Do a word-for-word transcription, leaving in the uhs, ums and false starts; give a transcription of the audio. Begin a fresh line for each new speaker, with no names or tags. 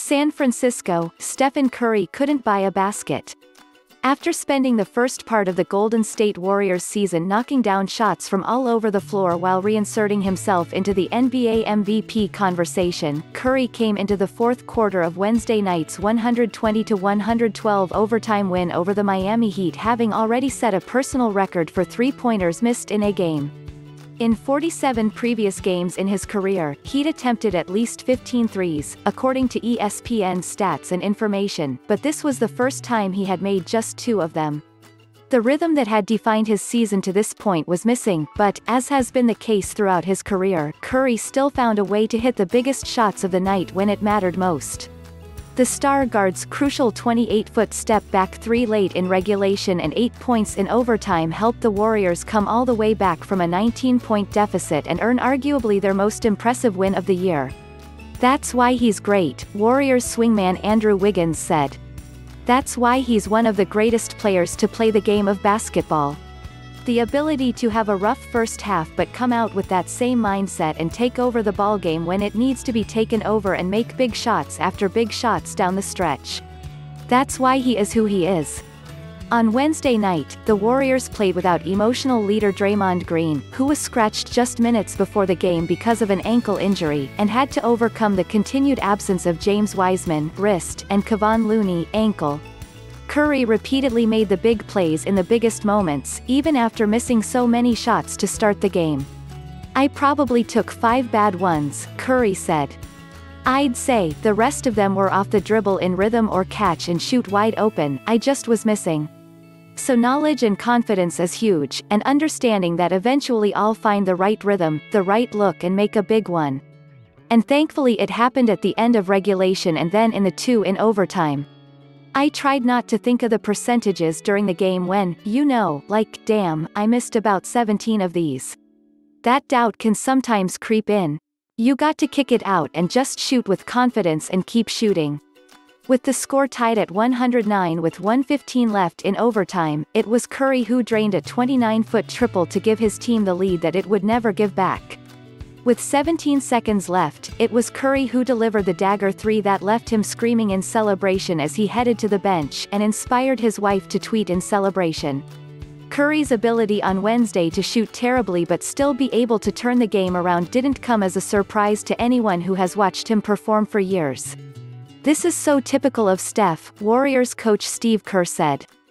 San Francisco, Stephen Curry couldn't buy a basket. After spending the first part of the Golden State Warriors season knocking down shots from all over the floor while reinserting himself into the N B A M V P conversation, Curry came into the fourth quarter of Wednesday night's one hundred twenty to one hundred twelve overtime win over the Miami Heat, having already set a personal record for three-pointers missed in a game. In forty-seven previous games in his career, he'd attempted at least fifteen threes, according to E S P N Stats and Information, but this was the first time he had made just two of them. The rhythm that had defined his season to this point was missing, but, as has been the case throughout his career, Curry still found a way to hit the biggest shots of the night when it mattered most. The star guard's crucial twenty-eight-foot step-back three late in regulation and eight points in overtime helped the Warriors come all the way back from a nineteen-point deficit and earn arguably their most impressive win of the year. "That's why he's great," Warriors swingman Andrew Wiggins said. "That's why he's one of the greatest players to play the game of basketball. The ability to have a rough first half but come out with that same mindset and take over the ballgame when it needs to be taken over and make big shots after big shots down the stretch. That's why he is who he is." On Wednesday night, the Warriors played without emotional leader Draymond Green, who was scratched just minutes before the game because of an ankle injury, and had to overcome the continued absence of James Wiseman, wrist, and Kevon Looney, ankle. Curry repeatedly made the big plays in the biggest moments, even after missing so many shots to start the game. "I probably took five bad ones," Curry said. "I'd say the rest of them were off the dribble in rhythm or catch and shoot wide open. I just was missing. So knowledge and confidence is huge, and understanding that eventually I'll find the right rhythm, the right look and make a big one. And thankfully it happened at the end of regulation and then in the two in overtime. I tried not to think of the percentages during the game when, you know, like, damn, I missed about seventeen of these. That doubt can sometimes creep in. You got to kick it out and just shoot with confidence and keep shooting." With the score tied at one hundred nine with one fifteen left in overtime, it was Curry who drained a twenty-nine-foot triple to give his team the lead that it would never give back. With seventeen seconds left, it was Curry who delivered the dagger three that left him screaming in celebration as he headed to the bench and inspired his wife to tweet in celebration. Curry's ability on Wednesday to shoot terribly but still be able to turn the game around didn't come as a surprise to anyone who has watched him perform for years. "This is so typical of Steph," Warriors coach Steve Kerr said.